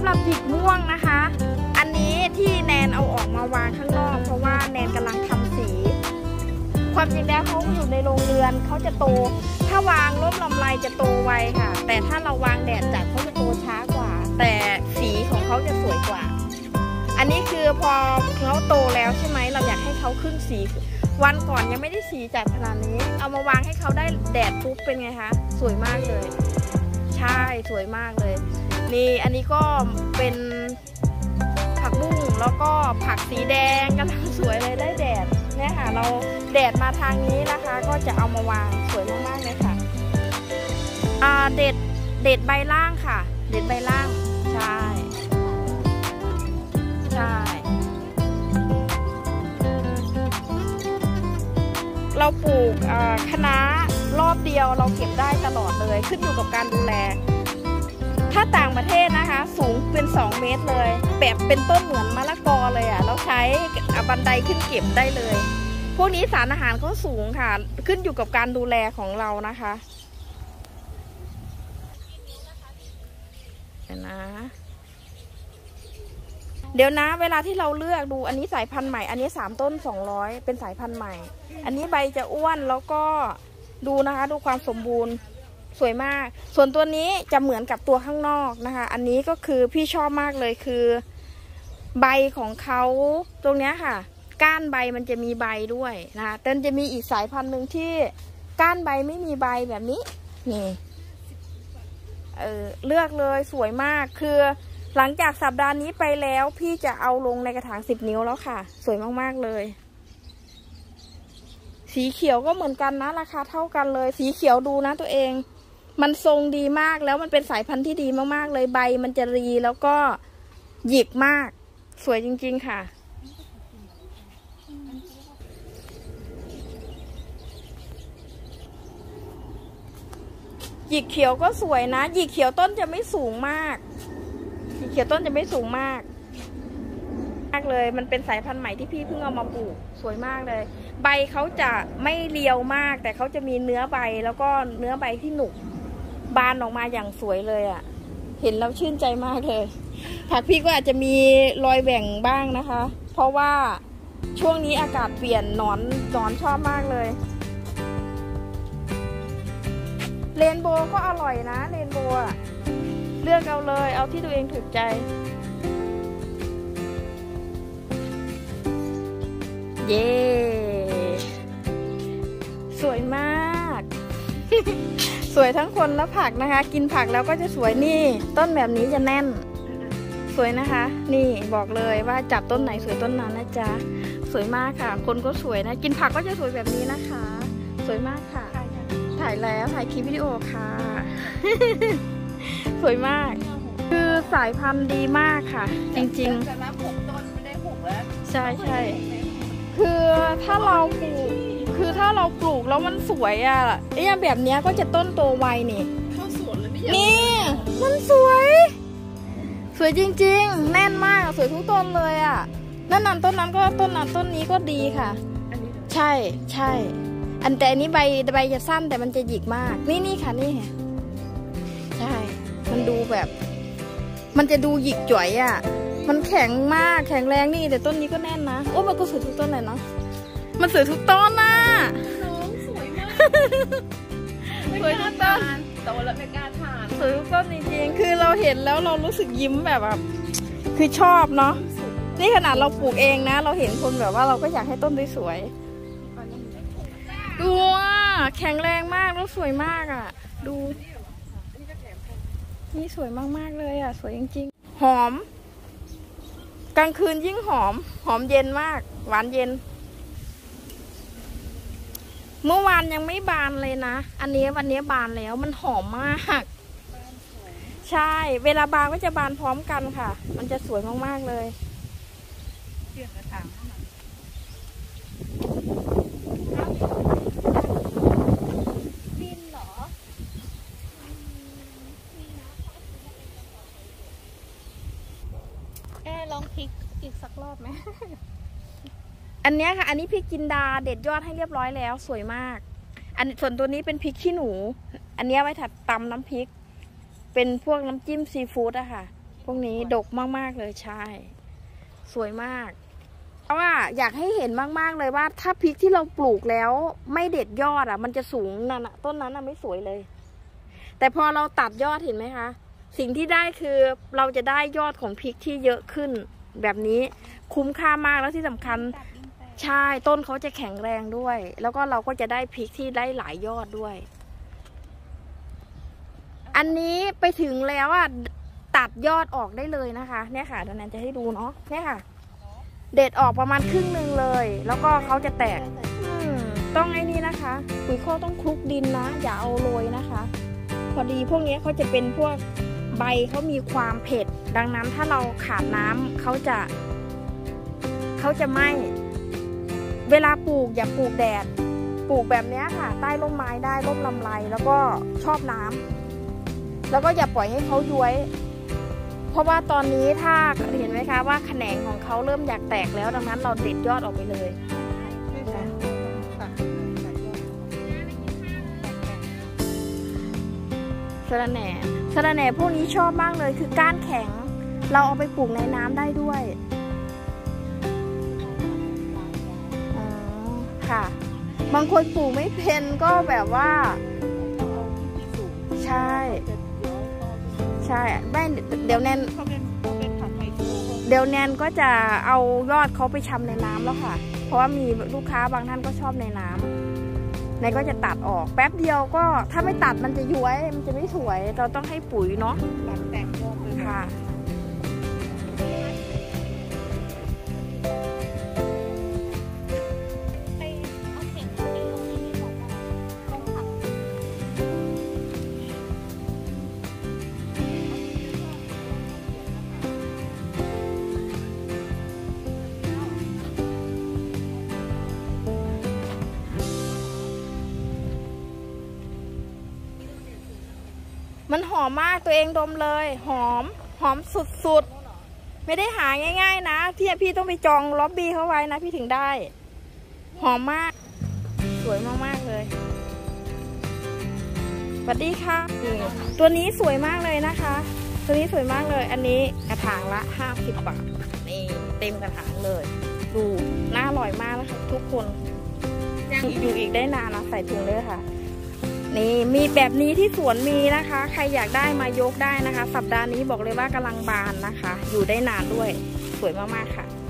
หรับหยิกม่วงนะคะอันนี้ที่แนนเอาออกมาวางข้างนอกเพราะว่าแนนกำลังทำสีความจริงแล้วเขาอยู่ในโรงเรือนเขาจะโตถ้าวางร่มลำไรจะโตไวค่ะแต่ถ้าเราวางแดดจัดเขาจะโตช้ากว่าแต่สีของเขาจะสวยกว่าอันนี้คือพอเขาโตแล้วใช่ไหมเราอยากให้เขาขึ้นสีวันก่อนยังไม่ได้สีจัดขนาดนี้เอามาวางให้เขาได้แดดปุ๊บเป็นไงคะสวยมากเลยใช่สวยมากเลยนี่อันนี้ก็เป็นผักบุ้งแล้วก็ผักสีแดงกำลังสวยเลยได้แดดเนี่ยค่ะเราแดดมาทางนี้นะคะก็จะเอามาวางสวยมากๆเลยค่ะเด็ดใบล่างค่ะเด็ดใบล่างใช่ใช่เราปลูกคะน้ารอบเดียวเราเก็บได้ตลอดเลยขึ้นอยู่กับการดูแลถ้าต่างประเทศนะคะสูงเป็น2 เมตรเลยแบบเป็นต้นเหมือนมะละกอเลยอ่ะเราใช้บันไดขึ้นเก็บได้เลยพวกนี้สารอาหารเขาสูงค่ะขึ้นอยู่กับการดูแลของเรานะคะเดี๋ยวนะเวลาที่เราเลือกดูอันนี้สายพันธุ์ใหม่อันนี้3 ต้น 200เป็นสายพันธุ์ใหม่อันนี้ใบจะอ้วนแล้วก็ดูนะคะดูความสมบูรณ์สวยมากส่วนตัวนี้จะเหมือนกับตัวข้างนอกนะคะอันนี้ก็คือพี่ชอบมากเลยคือใบของเขาตรงนี้ค่ะก้านใบมันจะมีใบด้วยนะคะแต่จะมีอีกสายพันธุ์หนึ่งที่ก้านใบไม่มีใบแบบนี้นี่เลือกเลยสวยมากคือหลังจากสัปดาห์นี้ไปแล้วพี่จะเอาลงในกระถาง10 นิ้วแล้วค่ะสวยมากๆเลยสีเขียวก็เหมือนกันนะราคาเท่ากันเลยสีเขียวดูนะตัวเองมันทรงดีมากแล้วมันเป็นสายพันธุ์ที่ดีมากๆเลยใบมันจะรีแล้วก็หยิกมากสวยจริงๆค่ะหยิกเขียวก็สวยนะหยิกเขียวต้นจะไม่สูงมากหยิกเขียวต้นจะไม่สูงมากเลยมันเป็นสายพันธุ์ใหม่ที่พี่เพิ่งเอามาปลูกสวยมากเลยใบเขาจะไม่เรียวมากแต่เขาจะมีเนื้อใบแล้วก็เนื้อใบที่หนุกบานออกมาอย่างสวยเลยอ่ะเห็นแล้วชื่นใจมากเลยผักพี่ก็อาจจะมีรอยแหว่งบ้างนะคะเพราะว่าช่วงนี้อากาศเปลี่ยนหนอนชอบมากเลยเรนโบว์ก็อร่อยนะเรนโบว์เลือกเอาเลยเอาที่ตัวเองถูกใจเย้สวยมากสวยทั้งคนและผักนะคะกินผักแล้วก็จะสวยนี่ต้นแบบนี้จะแน่นสวยนะคะนี่บอกเลยว่าจับต้นไหนสวยต้นนั้นนะจ๊ะสวยมากค่ะคนก็สวยนะกินผักก็จะสวยแบบนี้นะคะสวยมากค่ะถ่ายแล้วถ่ายคลิปวิดีโอค่ะสวยมากคือสายพันธุ์ดีมากค่ะจริงๆแต่นับ6 ต้นไม่ได้6แล้วใช่คือถ้าเราปลูกแล้วมันสวยอ่ะเนี่ยแบบนี้ก็จะต้นโตไวนี่เข้าสวนเลยนี่มันสวยจริงๆแน่นมากสวยทุกต้นเลยอ่ะนั่นต้นนั้นก็ต้นนั้นต้นนี้ก็ดีค่ะใช่อันแต่อันนี้ใบจะสั้นแต่มันจะหยิกมากนี่ค่ะนี่ใช่มันดูแบบมันจะดูหยิกจ่อยอ่ะมันแข็งมากแข็งแรงนี่แต่ต้นนี้ก็แน่นนะโอ้มันก็สวยทุกต้นเลยเนาะมันสวยทุกต้นน่ะน้องสวยมากสวยทุกต้นโตแล้วไม่กล้าทานสวยทุกต้นจริงๆคือเราเห็นแล้วเรารู้สึกยิ้มแบบคือชอบเนาะนี่ขนาดเราปลูกเองนะเราเห็นคนแบบว่าเราก็อยากให้ต้นสวยดูอ่ะแข็งแรงมากแล้วสวยมากอ่ะดูนี่สวยมากๆเลยอ่ะสวยจริงๆหอมกลางคืนยิ่งหอมเย็นมากหวานเย็นเมื่อวานยังไม่บานเลยนะอันนี้วันนี้บานแล้วมันหอมมากใช่เวลาบานก็จะบานพร้อมกันค่ะมันจะสวยมากๆเลยเปลี่ยนกระถางบินเหรอลองพลิกอีกสักรอบไหม อันนี้ค่ะอันนี้พริกจินดาเด็ดยอดให้เรียบร้อยแล้วสวยมากส่วนตัวนี้เป็นพริกขี้หนูอันนี้ไว้ถัดตำน้ำพริกเป็นพวกน้ำจิ้มซีฟู้ดอะค่ะพวกนี้ดกมากๆเลยใช่สวยมากเพราะว่าอยากให้เห็นมากๆเลยว่าถ้าพริกที่เราปลูกแล้วไม่เด็ดยอดอ่ะมันจะสูงนั่นอ่ะต้นนั้นอ่ะไม่สวยเลยแต่พอเราตัดยอดเห็นไหมคะสิ่งที่ได้คือเราจะได้ยอดของพริกที่เยอะขึ้นแบบนี้คุ้มค่ามากแล้วที่สำคัญใช่ต้นเขาจะแข็งแรงด้วยแล้วก็เราก็จะได้พริกที่ได้หลายยอดด้วยอันนี้ไปถึงแล้วอ่ะตัดยอดออกได้เลยนะคะเนี่ยค่ะเดี๋ยวนันจะให้ดูเนาะเนี่ยค่ะเด็ดออกประมาณครึ่งนึงเลยแล้วก็เขาจะแตกต้องไอ้นี่นะคะปุ๋ยข้อต้องคลุกดินนะอย่าเอาโรยนะคะพอดีพวกนี้เขาจะเป็นพวกใบเขามีความเผ็ดดังนั้นถ้าเราขาดน้ำเขาจะไหม้เวลาปลูกอย่าปลูกแดดปลูกแบบนี้ค่ะใต้ร่มไม้ได้ร่มลำไรแล้วก็ชอบน้ำแล้วก็อย่าปล่อยให้เขาย้วยเพราะว่าตอนนี้ถ้าเห็นไหมคะว่าแขนงของเขาเริ่มอยากแตกแล้วดังนั้นเราเด็ดยอดออกไปเลยสะระแหน่พวกนี้ชอบมากเลยคือก้านแข็งเราเอาไปปลูกในน้ำได้ด้วยอ๋อค่ะบางคนปลูกไม่เป็นก็แบบว่าใช่ไม่เดี๋ยวแนนก็จะเอายอดเขาไปชำในน้ำแล้วค่ะเพราะว่ามีลูกค้าบางท่านก็ชอบในน้ำแนนก็จะตัดออกแป๊บเดียวก็ถ้าไม่ตัดมันจะย้วยมันจะไม่สวยเราต้องให้ปุ๋ยเนาะตัดแต่งยอดเลยค่ะมันหอมมากตัวเองดมเลยหอมสุดๆไม่ได้หาง่ายๆนะพี่ต้องไปจองล็อบบี้เขาไว้นะพี่ถึงได้หอมมากสวยมากๆเลยสวัสดีค่ะตัวนี้สวยมากเลยนะคะตัวนี้สวยมากเลยอันนี้กระถางละ50 บาทนี่เต็มกระถางเลยดูน่าอร่อยมากนะคะทุกคนอยู่อีกได้นานนะใส่ถุงเลยค่ะนี่มีแบบนี้ที่สวนมีนะคะใครอยากได้มายกได้นะคะสัปดาห์นี้บอกเลยว่ากำลังบานนะคะอยู่ได้นานด้วยสวยมากๆค่ะ